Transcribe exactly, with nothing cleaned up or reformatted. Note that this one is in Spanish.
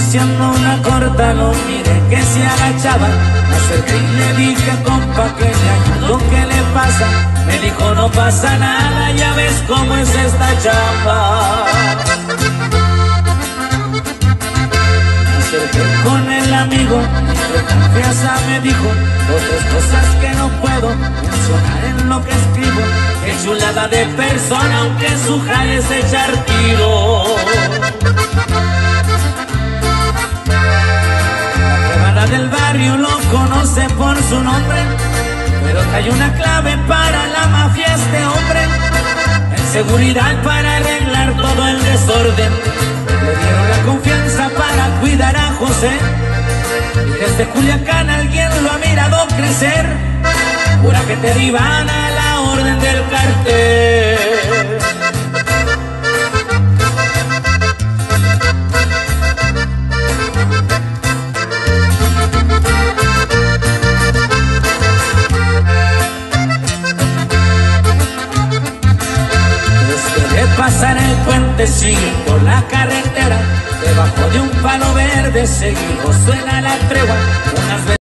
haciendo una corta, lo miré que se agachaba. Me acerqué y le dije, compa, que le ayudo, ¿qué le pasa? Me dijo, no pasa nada, ya ves cómo es esta chamba. Me acerqué con el amigo y con confianza me dijo dos tres cosas que no puedo mencionar en lo que escribo. Qué chulada de persona, aunque su jale es echar tiro. Del barrio lo conoce por su nombre, pero hay una clave para la mafia este hombre: en seguridad para arreglar todo el desorden. Le dieron la confianza para cuidar a José, y desde Culiacán alguien lo ha mirado crecer. Jura que te iban a la orden del cartel. Pasar el puente, sigue por la carretera, debajo de un palo verde seguido suena la tregua. Unas